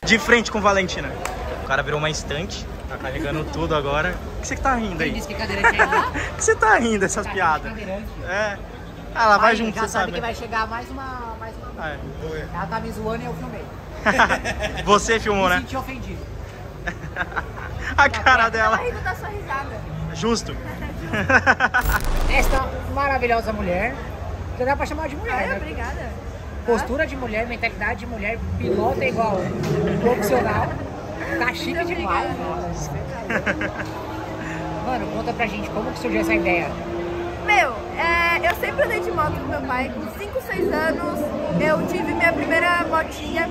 de frente com Valentina. O cara virou uma estante, tá carregando tudo agora. O que você tá rindo aí? Quem disse que cadeirante é isso? O que você tá rindo essas piadas? É. Ah, ela vai junto, já você sabe. que vai chegar mais uma. Ah, é. Vou ver. Ela tá me zoando e eu filmei. Você filmou, Me né? senti ofendido. A cara dela. Tá rindo da sua risada. Justo. Esta maravilhosa mulher, já dá pra chamar de mulher, Ai, né? obrigada. Postura de mulher, mentalidade de mulher, pilota igual profissional. Tá chique demais. Mano, conta pra gente como que surgiu essa ideia. Meu, eu sempre andei de moto com meu pai. Com 5, 6 anos eu tive minha primeira motinha.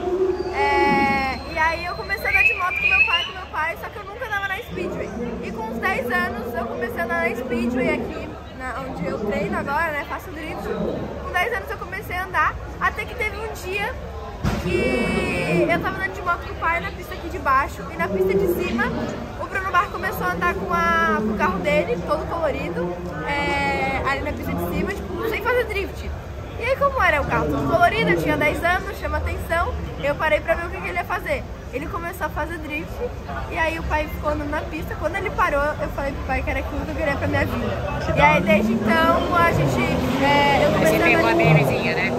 E aí eu comecei a andar de moto com meu pai, só que eu nunca andava na Speedway. E com uns 10 anos eu comecei a andar na Speedway aqui, onde eu treino agora, né? Faço drift. Com 10 anos eu comecei a andar, até que teve um dia que eu tava andando de moto com o pai na pista aqui de baixo, e na pista de cima o Bruno Bar começou a andar com o carro dele, todo colorido, ali na pista de cima, tipo, sem fazer drift. E aí, como era o carro todo colorido, eu tinha 10 anos, chama atenção, eu parei pra ver o que ele ia fazer. Ele começou a fazer drift, e aí o pai ficou andando na pista. Quando ele parou, eu falei pro pai que era aquilo que eu queria pra minha vida. E aí, desde então, a gente... eu comecei Você pegou a BMzinha, né?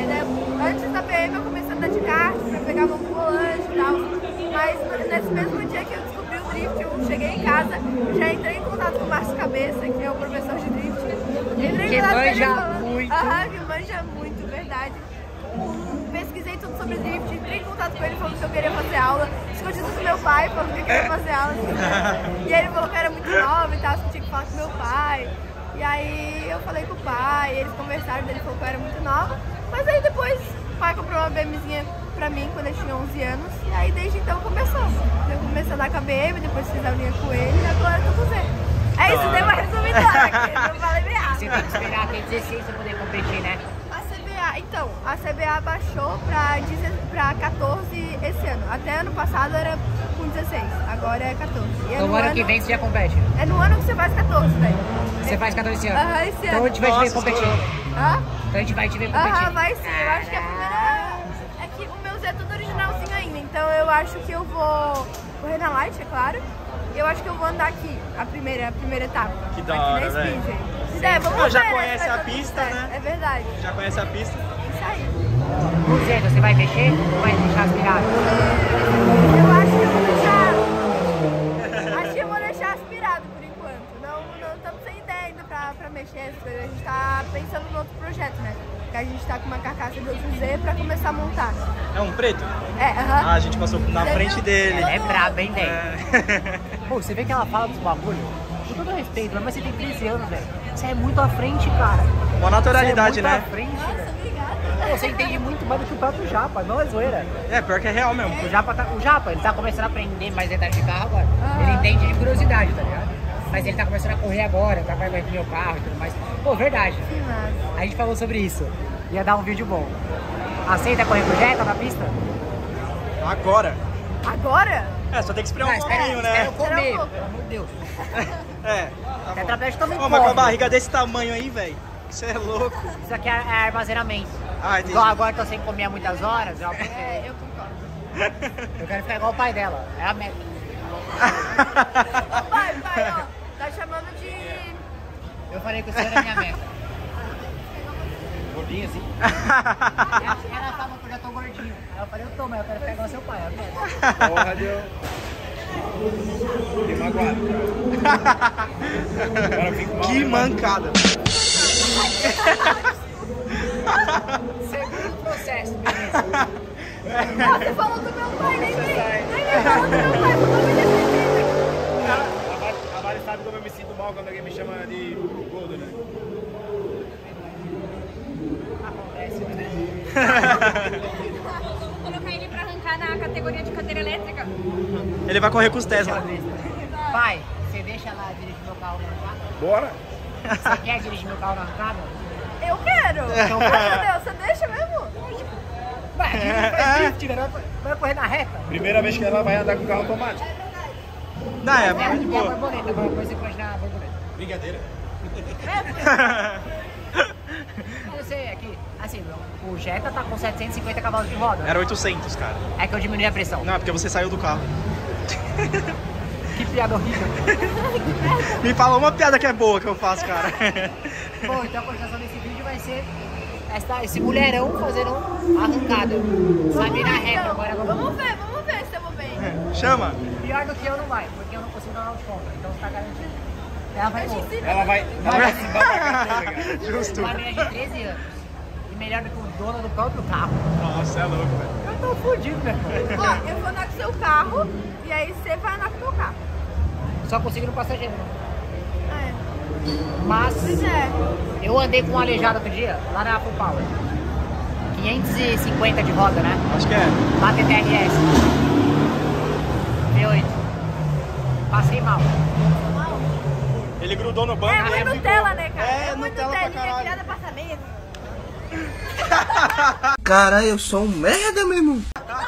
Antes da BM eu comecei a andar de kart pra pegar mão pro volante e tal. Mas nesse mesmo dia que eu descobri o drift, eu cheguei em casa, já entrei em contato com o Márcio Cabeça, que é o professor de drift. Que manja muito. Que manja muito, verdade. Pesquisei tudo sobre drift, entrei em contato com ele, falando que eu queria fazer aula. Escondido do meu pai, falando que eu queria fazer aula. E ele falou que eu era muito nova e tal, que eu tinha que falar com meu pai. E aí eu falei com o pai, eles conversaram, ele falou que eu era muito nova. Mas aí depois o pai comprou uma BMzinha pra mim quando eu tinha 11 anos. E aí desde então começou. Eu comecei a dar com a BM, depois fiz a aulinha com ele e agora eu tô com você. É isso, deu uma resumidona aqui, não falei bem Você tem que esperar até 16 pra poder competir, né? Então, a CBA baixou pra 14 esse ano. Até ano passado era com 16, agora é 14. E Então no ano que vem você já compete? É no ano que você faz 14, velho. Você faz 14 esse ano? Aham, esse ano. Então a gente vai te ver competir. Hã? Então a gente vai te ver competir. Aham, vai sim. Eu acho que a primeira... É que o meu Zé é tudo originalzinho ainda. Então eu acho que eu vou correr na Light, é claro. E eu acho que eu vou andar aqui, a primeira etapa. Que da hora, velho. Vamos já ver, conhece a vai pista, dar tudo né? certo. É verdade. Já conhece a pista? Isso aí. Zé, você vai mexer ou vai deixar aspirado? Eu acho que eu vou deixar... Acho que eu vou deixar aspirado por enquanto. Não estamos sem ideia ainda pra mexer essas coisas. A gente tá pensando no outro projeto, né? Que a gente tá com uma carcaça de outro Z pra começar a montar. É um preto? Aham. Ah, a gente passou na frente dele. Ela é braba, hein, velho? Pô, você vê que ela fala dos bagulho? Com todo respeito, mas você tem 13 anos, velho. Você é muito à frente, cara. Uma naturalidade, você é muito né? à frente, Nossa, velho. obrigada. Você entende muito mais do que o próprio Japa, não é zoeira. É, pior que é real mesmo. O Japa, ele tá começando a aprender mais detalhes de carro agora. Ele entende de curiosidade, tá ligado? Mas ele tá começando a correr agora, vai ver meu carro e tudo mais. Pô, verdade. Que massa. A gente falou sobre isso. Ia dar um vídeo bom. Aceita correr com o Jetta na pista? Agora? Agora? É, só tem que esperar um espera pouquinho, né? eu comer, Espera um pouco. pelo amor de Deus. É. Tá bom. Tetraplégico também Ô, mas com a come. barriga desse tamanho aí, velho. Você é louco. Isso aqui é armazenamento. Ah, entendi. Igual agora eu tô sem comer há muitas horas, eu Eu concordo. quero ficar igual o pai dela. É a meta. Ô, pai, ó. Tá chamando de... Eu falei que o senhor é minha meta. Gordinho assim. Ela fala que eu já tô gordinho. Aí eu falei, eu tô, mas eu quero ficar igual seu pai. É a meta. Porra, deu. Fiquei magoado. Agora eu fico mal, Que né, mano? mancada. Segundo processo, beleza. Você falou do meu pai, nem falou do meu pai, falou do meu A Mari sabe como eu me sinto mal quando alguém me chama de gordo, né? Acontece, né? Colocar ele pra arrancar na categoria de cadeira elétrica. Ele vai correr com os Tesla. Pai, você deixa ela dirigir meu carro na arrancada? Bora! Você quer dirigir meu carro na arrancada? Eu quero! Então, Meu Deus, você deixa mesmo? Vai, faz drift, né? Vai correr na reta. Primeira vez que ela vai andar com carro automático. Não, é É de a boa. borboleta, agora depois você pode na borboleta. Brincadeira. Você sei, é que, assim, o Jetta tá com 750 cavalos de roda. Era 800, cara. É que eu diminui a pressão. Não, é porque você saiu do carro. Que piada horrível. Me fala uma piada que é boa que eu faço, cara. Bom, então a continuação desse vídeo vai ser esse mulherão fazendo arrancada. Sabe, na reta. Agora Vamos ver se eu vou bem. Chama. Pior do que eu não vai, porque eu não consigo dar de conta. Então você tá garantido. Ela vai bom. Ela vai se dar pra cá. Justo. Uma menina de 13 anos. E melhor do que o dono do próprio carro. Nossa, é louco, velho. Eu tô fudido, meu irmão. Ó, eu vou andar com seu carro e aí você vai andar com o meu carro. Só consigo no passageiro. É. Mas Pois é. eu andei com um aleijado outro dia, lá na Full Power. 550 de roda, né? Acho que é. Lá TTRS. V8. Passei mal. Ele grudou no banco. É e aí muito ficou. Nutella, né, cara? É, muito Nutella pra Nutelinha caralho. criada passamento. Cara, eu sou um merda, meu irmão.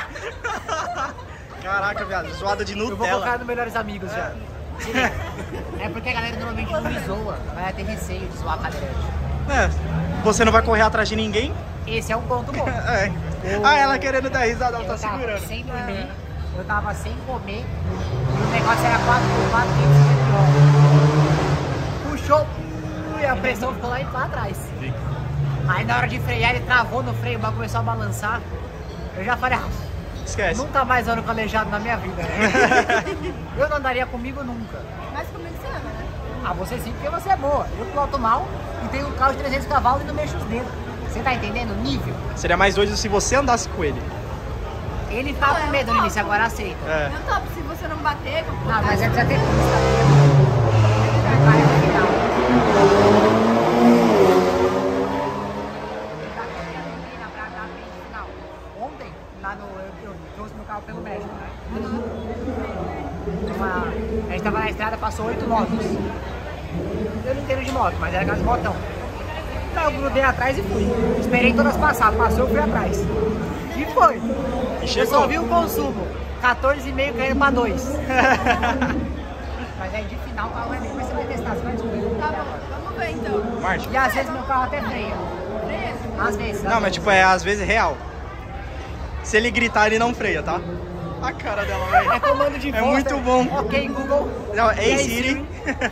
Caraca, viado, zoada de Eu vou Nutella. colocar nos melhores amigos já. Se liga. É porque a galera normalmente não me zoa. Vai ter receio de zoar a cadeirante. É, você não vai correr atrás de ninguém? Esse é um ponto bom. É. Ah, ela querendo dar risada, ela Eu tá tava segurando. sem dormir, eu tava sem comer e o negócio era 4,550 Puxou e a pressão ficou lá atrás. Aí na hora de frear ele travou no freio, o bagulho começou a balançar. Eu já falei, Esquece. nunca mais ando com aleijado na minha vida, né? Eu não andaria comigo nunca. Mas comigo você ama, né? Ah, você sim, porque você é boa. Eu piloto mal e tenho um carro de 300 cavalos e não mexo os dedos. Você tá entendendo o nível? Seria mais doido se você andasse com ele. Ele ficava com medo no início, agora aceita. É. Eu topo, se você não bater, com Não, mas é precisa ter pista. Ontem, lá no. Eu trouxe meu carro pelo México, né? A gente tava na estrada, passou 8 motos. Eu não entendo de moto, mas era aquelas motão. Aí eu grudei atrás e fui. Esperei todas passar, passou, eu fui atrás. E foi. E Eu chegou. só vi o consumo. 14,5 caindo pra 2. Mas aí de final o carro vai ver. Mas você vai testar, você vai descobrir. Tá bom, vamos ver então. Marte. E às vezes meu carro até freia. Às vezes. Não, mas tipo, é às vezes real. Se ele gritar, ele não freia, tá? A cara dela, velho. É comando de É voz, muito né? bom. Ok, Google. Não, E ei, aí, Siri.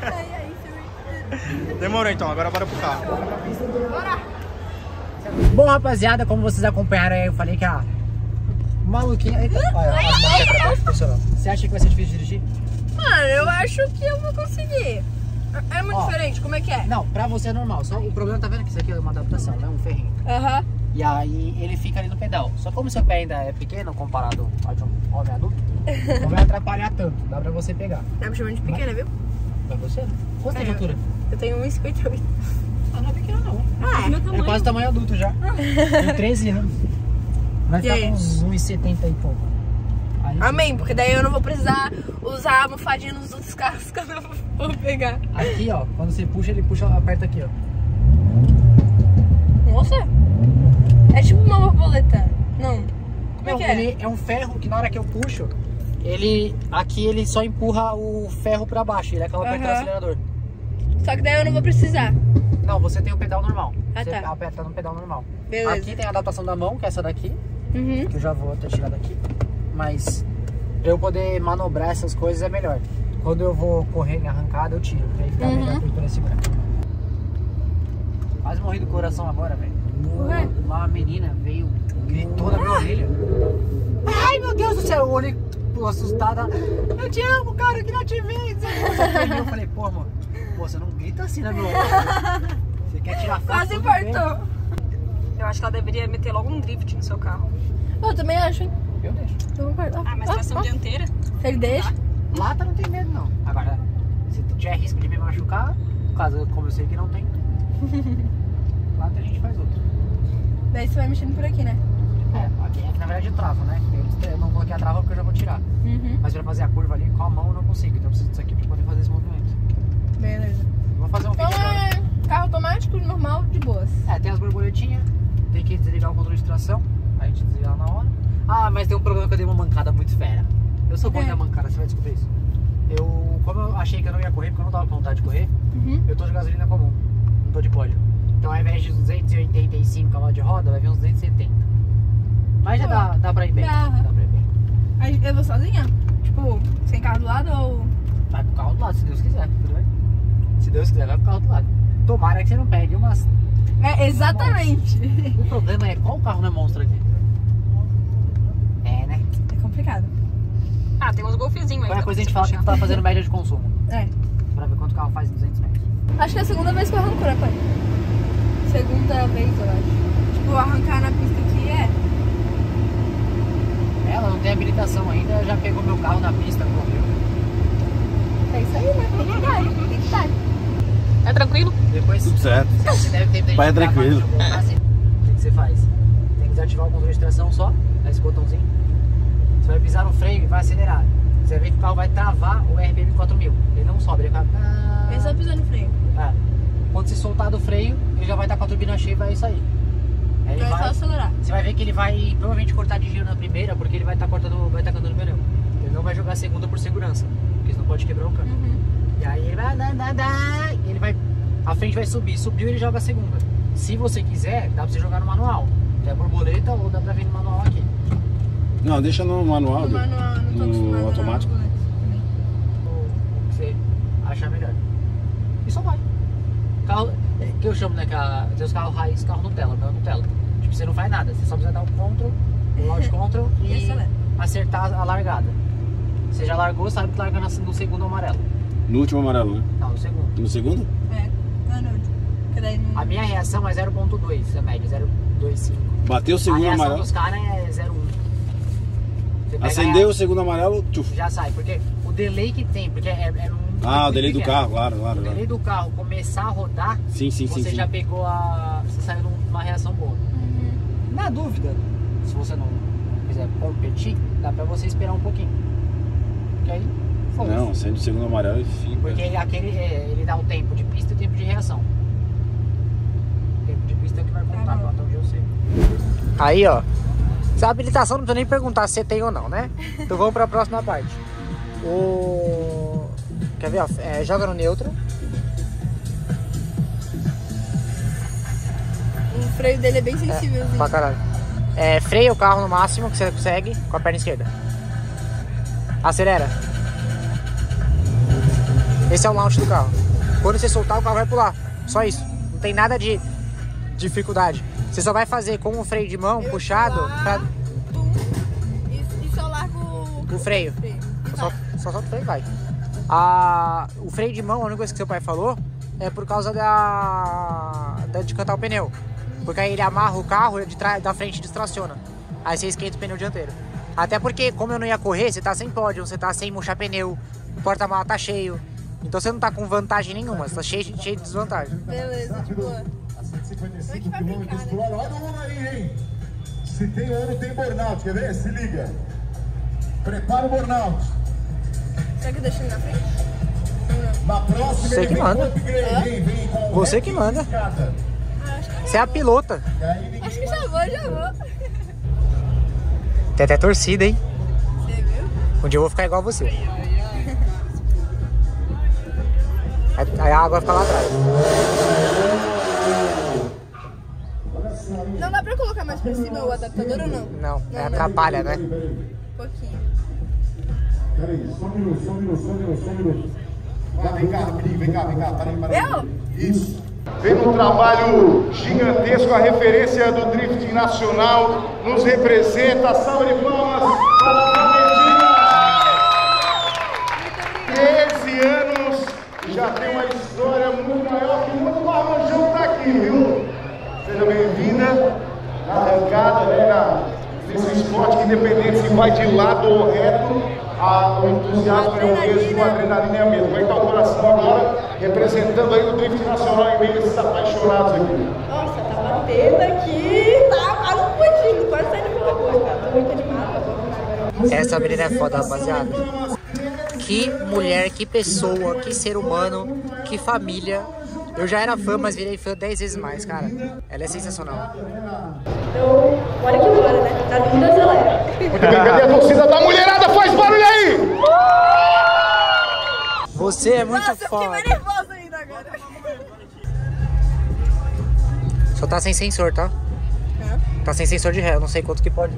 Demorou então, agora bora pro carro. Bora. Bom, rapaziada, como vocês acompanharam aí, eu falei que a maluquinha... Eita, olha, as mãos aqui atrás funcionou. Você acha que vai ser difícil de dirigir? Mano, eu acho que eu vou conseguir. É muito Ó. diferente, como é que é? Não, pra você é normal. Só o problema, tá vendo que isso aqui é uma adaptação, né? Um ferrinho. Aham. E aí ele fica ali no pedal. Só como seu pé ainda é pequeno comparado ao de um homem adulto, não vai atrapalhar tanto. Dá pra você pegar. Tá me chamando de pequena, viu? Pra você? Quanto tem de altura? Eu tenho 1,58. Ah, não é pequeno não. Ah, meu É quase tamanho adulto já. Tem 13 anos. Vai E ficar aí? com uns 1,70 e pouco. Aí, Amém, porque daí eu não vou precisar usar a almofadinha nos outros carros que eu não vou pegar. Aqui, ó, quando você puxa, ele puxa, aperta aqui, ó. Nossa! É tipo uma borboleta. Não. Como é Não, que é? ele é um ferro que na hora que eu puxo, aqui ele só empurra o ferro pra baixo, ele acaba apertando o Aham. acelerador. Só que daí eu não vou precisar. Não, você tem o pedal normal. Ah, Você tá. aperta no pedal normal. Beleza. Aqui tem a adaptação da mão, que é essa daqui, Uhum. que eu já vou até tirar daqui. Mas pra eu poder manobrar essas coisas é melhor. Quando eu vou correr em arrancada, eu tiro, porque aí fica melhor pra eu poder segurar. Quase morri do coração agora, velho. Ué? Uma menina veio, gritou na minha orelha. Ai, meu Deus do céu, eu olhei assustada. Eu te amo, cara, eu queria te ver. E eu falei, pô, amor, você não grita assim na minha orelha. Você quer tirar foto? Quase tudo bem. infartou. Eu acho que ela deveria meter logo um drift no seu carro. Eu também acho, hein? Eu deixo. Eu vou guardar. Ah, mas tração dianteira? Ele deixa? Lata não tem medo, não. Agora, se tiver risco de me machucar, no caso, como eu sei que não tem, lata a gente faz outro. Daí você vai mexendo por aqui, né? É, aqui na verdade eu travo, né? Eu não coloquei a trava porque eu já vou tirar. Uhum. Mas pra fazer a curva ali com a mão eu não consigo, então eu preciso disso aqui pra poder fazer esse movimento. Beleza. Vou fazer um Então vídeo agora. é carro automático, normal, de boas. É, tem as borboletinhas, tem que desligar o controle de tração, a gente desliga lá na hora. Ah, mas tem um problema que eu dei uma mancada muito fera. Eu sou bom Ok. de dar mancada, você vai descobrir isso. Como eu achei que eu não ia correr, porque eu não tava com vontade de correr, Uhum. eu tô de gasolina comum, não tô de óleo. Então ao invés de 285 cavalos de roda, vai vir uns 270. Mas já dá pra ir bem. Dá. Dá pra ir bem. Aí eu vou sozinha? Tipo, sem carro do lado ou... Vai com o carro do lado, se Deus quiser. Tudo bem? Se Deus quiser, vai com o carro do lado. Tomara que você não pegue umas... É, exatamente. O problema é qual carro não é monstro aqui? É, né? É complicado. Ah, tem uns golfezinhos aí. Qualquer coisa a gente fala que tá fazendo média de consumo. É. Pra ver quanto o carro faz em 200 metros. Acho que é a segunda vez que eu arranco, né, pai? Segunda vez, eu acho. Tipo, arrancar na pista aqui Ela não tem habilitação ainda, já pegou meu carro na pista, correu. é isso aí, né? Tem que dar, tem que dar. É tranquilo? Tudo Depois certo. você deve ter tempo Pai é de gravar, tranquilo. deixa eu voltar assim. O que você faz? Tem que desativar o controle de tração só, esse botãozinho. Você vai pisar no freio e vai acelerar. Você vai ver que o carro vai travar o RPM 4000. Ele não sobe, ele vai... É só pisar no freio. É. Quando você soltar do freio, ele já vai estar com a turbina cheia e vai sair. Aí ele É só vai... acelerar. Você vai ver que ele vai provavelmente cortar de giro na primeira, porque ele vai estar cortando, vai estar cantando o pneu. Ele não vai jogar a segunda por segurança, porque senão pode quebrar o câmbio. E aí ele vai e ele vai, a frente vai subir, subiu ele joga a segunda. Se você quiser, dá pra você jogar no manual, até borboleta ou dá pra vir no manual aqui. Não, deixa no manual, No manual, no automático. O que você achar melhor. E só vai. Carro, que eu chamo, né, que tem os carros raiz, carro Nutella, não é Nutella. Tipo, você não faz nada, você só precisa dar o control, o launch control e acertar a largada. Você já largou, sabe que larga no segundo amarelo. No último amarelo, né? Não, no segundo. No segundo? É, não. Porque daí não... A minha reação é 0.2, a média, 0.25. Bateu o A segundo reação amarelo. dos caras é 0.1. Você pega Acendeu o segundo amarelo, tchuf. já sai, porque o delay que tem, porque é um... Ah, o delay do pequeno. carro, claro. O delay do carro começar a rodar, Sim. você já pegou a... Você saiu numa reação boa. Na dúvida, se você não quiser competir, dá pra você esperar um pouquinho. Porque aí, foda-se. Não, acende o segundo amarelo e fica. Porque ele dá um tempo de pista e tempo de reação. O tempo de pista é o que vai contar, até onde eu sei. Aí, ó. Essa habilitação não precisa nem perguntar se você tem ou não, né? Então vamos pra próxima parte. Quer ver, ó? Joga no neutro. O freio dele é bem sensível. Pra caralho. Freia o carro no máximo que você consegue com a perna esquerda. Acelera. Esse é o launch do carro. Quando você soltar, o carro vai pular. Só isso. Não tem nada de dificuldade. Você só vai fazer com o freio de mão puxado pra... E só largo o freio. Só solta o freio e vai. O freio de mão, a única coisa que seu pai falou, é por causa de cantar o pneu. Porque aí ele amarra o carro e da frente distraciona. Aí você esquenta o pneu dianteiro. Até porque, como eu não ia correr, você tá sem pódio, você tá sem murchar pneu, o porta-mala tá cheio. Então você não tá com vantagem nenhuma, você tá cheio de desvantagem. Beleza, de boa. 155 km por hora. Olha o ano aí, hein? Se tem ano, tem burnout. Quer ver? Se liga. Prepara o burnout. Será que eu deixo ele na frente? Na próxima, Você que manda. Você que manda. Você é a pilota. Acho que já vou. Tem até torcida, hein? Você viu? Um dia eu vou ficar igual a você. Aí a água fica lá atrás. Não dá pra colocar mais pra cima o adaptador ou não? Não, atrapalha, né? Um pouquinho. Peraí, só um minuto. Vem cá, rapidinho, vem cá. Para aí. Eu? Isso. Vem um trabalho gigantesco, a referência do drifting nacional, nos representa. Salve de palmas para a Valentina. 13 anos, já tem uma história muito maior que muito Marmanjão está aqui, viu? Seja bem-vinda na arrancada, né, nesse esporte que independente se vai de lado ou reto, o entusiasmo é o mesmo, a adrenalina é a mesma. Vai estar o coração agora, representando aí o drift nacional em meio a esses apaixonados aqui. Nossa, tá batendo aqui, tá quase fugindo, quase saindo pela coisa, cara. Tô muito animada. Essa menina é foda, rapaziada. Que mulher, que pessoa, que ser humano, que família. Eu já era fã, mas virei fã 10 vezes mais, cara. Ela é sensacional. Então, bora que bora, né? Tá vindo acelera. Muito bem, cadê a torcida da mulherada? Faz barulho aí! Você é muito Nossa, eu fiquei foda. mais nervosa ainda agora. Só tá sem sensor, tá? Tá sem sensor de ré, eu não sei quanto que pode.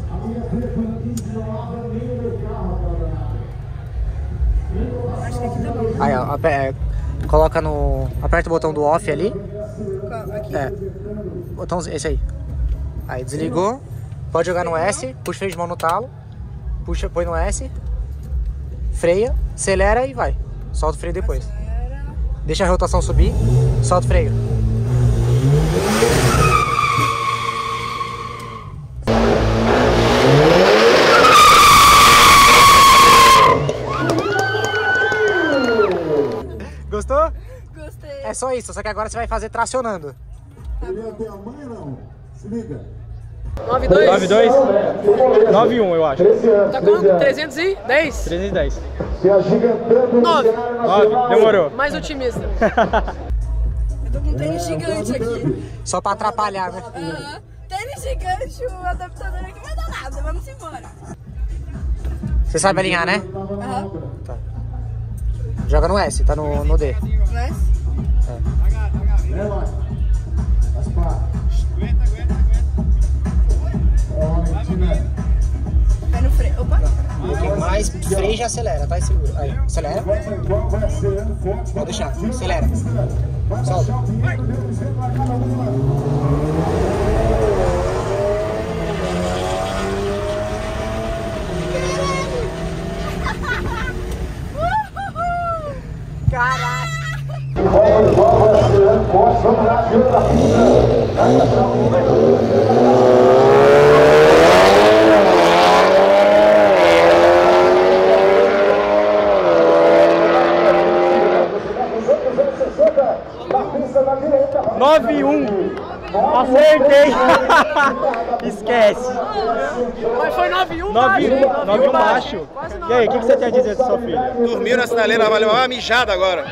Acho que aqui tá bom. Aí, ó, coloca no... Aperta o botão do off ali. Aqui. É. Botão, esse aí. Aí, desligou. Pode jogar no S, puxa o freio de mão no talo. Puxa, põe no S. Freia, acelera e vai. Solta o freio depois. Deixa a rotação subir, solta o freio. Gostou? Gostei. É só isso, só que agora você vai fazer tracionando. Ele tem a mãe ou não? Se liga. 92? 92? 91, eu acho. Tá quanto? 310? 310. Se agigantando. 9. 9, demorou. Mais otimista. Eu tô com um tênis gigante aqui. Só pra atrapalhar, né? Tênis gigante, o adaptador aqui vai dar nada. Vamos embora. Você sabe alinhar, né? Aham. Tá. Joga no S, tá no D. Mas... As partes. Vai no freio. Opa. Um pouquinho mais, freia e já acelera, tá? E segura. Aí, acelera. Pode deixar, acelera. Solta. Caralho! Nove e 1. Acertei! Esquece. Mas foi 9-1 9-1 baixo. E aí, o que você tem a dizer da sua filha? Dormiu na sinaleira, vai levar uma mijada agora.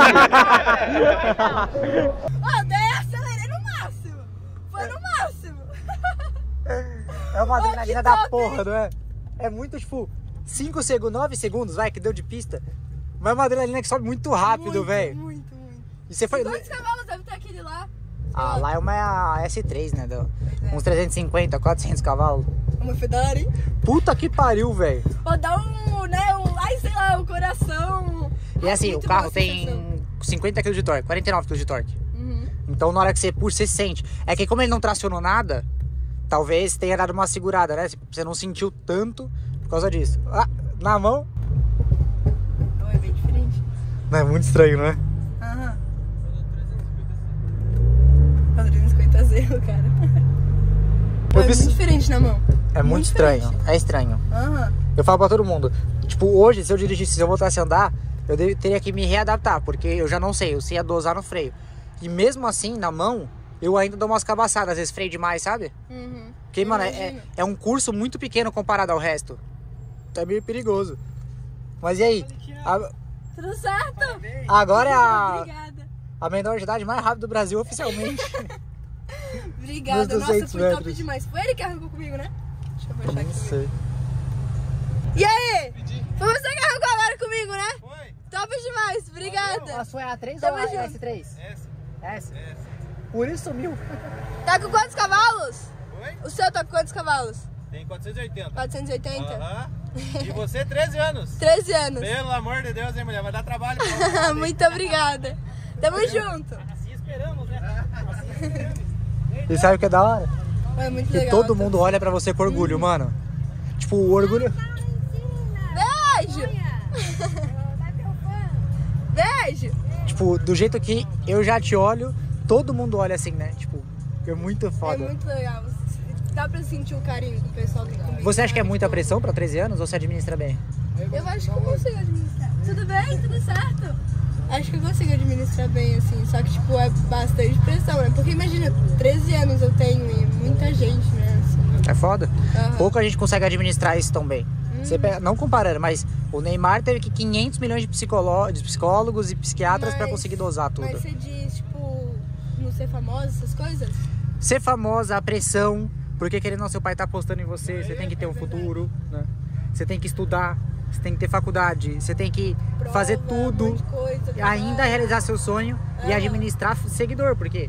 Daí eu acelerei no máximo. Foi no máximo. É uma adrenalina da porra, não é? É muito, tipo, 5 segundos, 9 segundos, vai, que deu de pista. Mas é uma adrenalina que sobe muito rápido, velho. Muito. E você foi... Quantos cavalos deve ter aquele lá? Ah, lá é uma S3, né? Uns 350, 400 cavalos. Uma Ferrari. Puta que pariu, velho. Ou dá ai, sei lá, o coração. E assim, Muito o carro boa tem sensação. 50 kg de torque, 49 kg de torque. Uhum. Então na hora que você puxa, você sente. É que como ele não tracionou nada, talvez tenha dado uma segurada, né? Você não sentiu tanto por causa disso. Ah, na mão. É bem diferente. Não, é muito estranho, não é? Aham. 350Z, cara. Eu É fiz- muito diferente na mão. É muito estranho, diferente. é estranho. Aham. Eu falo pra todo mundo, tipo, hoje, se eu dirigisse, se eu voltasse a andar, eu teria que me readaptar, porque eu já não sei, eu sei a dosar no freio. E mesmo assim, na mão, eu ainda dou umas cabaçadas, às vezes freio demais, sabe? Uhum. Porque, mano, Imagino. é um curso muito pequeno comparado ao resto. Então é meio perigoso. Mas e aí? Tudo certo? Agora é Obrigada. a menor de idade mais rápida do Brasil, oficialmente. Obrigada. Nos Nossa, 200 foi top metros. demais. Foi ele que arrancou comigo, né? Deixa eu baixar Não aqui. sei. E aí? Foi você que arrancou agora comigo, né? Foi. Top demais. Obrigada. Mas foi a 3 Tamo ou a junto. S3? S. Por isso sumiu. Tá com quantos cavalos? Oi? O seu tá com quantos cavalos? Tem 480. 480? Aham. E você, 13 anos. 13 anos. Pelo amor de Deus, hein, mulher? Vai dar trabalho pra você. Muito obrigada. Tamo junto. Assim esperamos, né? Assim esperamos. E sabe o que é da hora? É muito Que legal. todo mundo olha pra você com orgulho, mano. Tipo, o orgulho... Beijo. Beijo. Tipo, do jeito que eu já te olho, todo mundo olha assim, né? Tipo, é muito É foda. muito legal. Dá pra sentir o carinho do pessoal que comigo. Você acha que é muita pressão pra 13 anos ou você administra bem? Eu acho que eu consigo administrar. Tudo bem? Tudo certo? Acho que eu consigo administrar bem, assim. Só que, tipo, é bastante pressão, né? Porque imagina, 13 anos eu tenho e muita gente, né? Assim. É foda? Aham. Pouco a gente consegue administrar isso tão bem. Você não comparando, mas o Neymar teve que 500 milhões de psicólogos e psiquiatras pra Mas- conseguir dosar tudo. Mas você diz, tipo, não ser famosa, essas coisas? Ser famosa, a pressão, porque querendo ou não, seu pai tá apostando em você, você tem que ter um futuro, né? Você tem que estudar, você tem que ter faculdade, você tem que Prova, fazer um tudo, monte de coisa, e ainda trabalho. realizar seu sonho e Aham. administrar seguidor, porque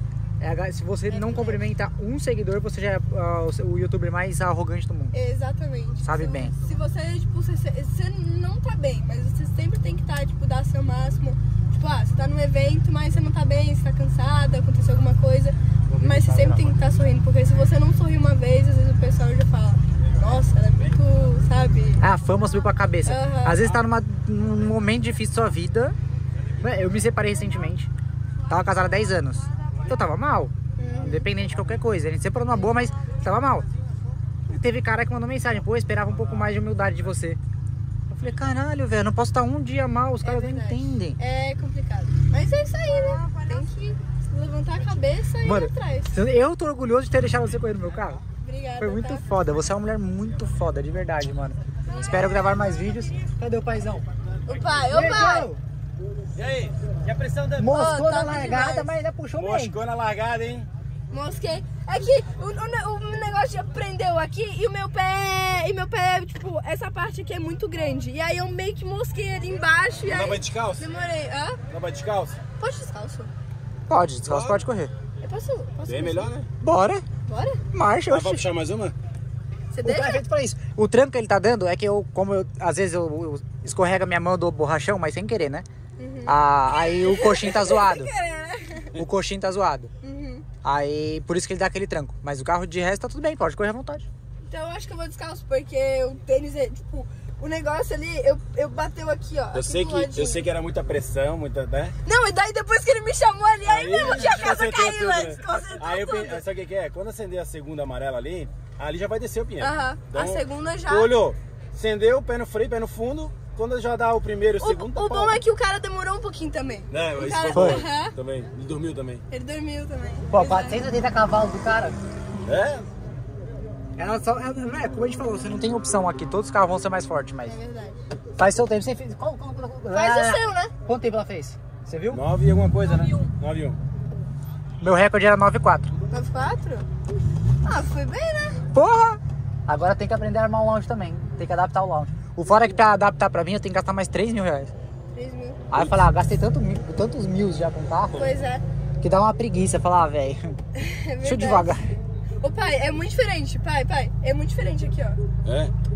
Se você não cumprimenta um seguidor, você já é o youtuber mais arrogante do mundo. Exatamente. Sabe bem. Se você, tipo, você não tá bem, mas você sempre tem que estar, tipo, dar seu máximo. Tipo, você tá num evento, mas você não tá bem, você tá cansada, aconteceu alguma coisa. Mas você sempre tem que estar sorrindo, porque se você não sorrir uma vez, às vezes o pessoal já fala, nossa, ela é muito, sabe? A fama subiu pra cabeça. Às vezes tá num momento difícil da sua vida. Eu me separei recentemente. Tava casada há 10 anos. Eu tava mal. Independente de qualquer coisa. A gente separou numa boa, mas tava mal. E teve cara que mandou mensagem, pô, eu esperava um pouco mais de humildade de você. Eu falei, caralho, velho, não posso estar um dia mal, os caras não entendem. É complicado. Mas é isso aí, né? Tem que levantar a cabeça e ir atrás. Eu tô orgulhoso de ter deixado você correr no meu carro. Obrigada. Foi muito foda. Você é uma mulher muito foda, de verdade, mano. Espero gravar mais vídeos. Cadê o paizão? O pai. E aí? E a pressão da... Moscou na largada, mas ainda puxou bem. Moscou na largada, hein? Mosquei. É que o negócio já prendeu aqui e o meu pé, tipo, essa parte aqui é muito grande. E aí eu meio que mosquei ali embaixo e aí... Vai descalço? Demorei. Vai descalço? Pode descalço? Pode, descalço pode correr. Eu posso Bem melhor, né? Bora. Bora? Marcha. Vai puxar mais uma? Você O cara é deixa? feito pra isso. O tranco que ele tá dando é que às vezes eu escorrego a minha mão do borrachão, mas sem querer, né? Aí o coxinho tá zoado. O coxinho tá zoado. Aí por isso que ele dá aquele tranco. Mas o carro de resto tá tudo bem, pode correr à vontade. Então eu acho que eu vou descalço, porque o tênis é, tipo, o negócio ali, eu bateu aqui, ó. Eu sei que era muita pressão, muita, né? Não, e daí depois que ele me chamou ali, aí mesmo que a casa caiu, né? Aí eu pensei, sabe o que é? Quando acender a segunda amarela ali já vai descer o pinheiro. Então, a segunda já. Tu olhou, acendeu, pé no freio, pé no fundo. Quando já dá o primeiro e o segundo, O bom é que o cara demorou um pouquinho também. Né, mas cara... foi. Também. Ele dormiu também. Ele dormiu também. Pô, 480 cavalos do cara. É? Como a gente falou, você não tem opção aqui. Todos os carros vão ser mais fortes, mas... É verdade. Faz seu tempo. Você fez... Faz o seu, né? Quanto tempo ela fez? Você viu? 9 e alguma coisa, 9 né? 9 e 1. Meu recorde era 9,4. 9,4? Foi bem, né? Porra! Agora tem que aprender a armar o launch também. Tem que adaptar o launch. O fora é que pra adaptar pra mim, eu tenho que gastar mais 3 mil reais. 3 mil. Aí eu falei, gastei tantos mil já com o carro. Pois é. Que dá uma preguiça. Falar, velho, deixa eu devagar. Ô pai, é muito diferente, pai, é muito diferente aqui, ó. É?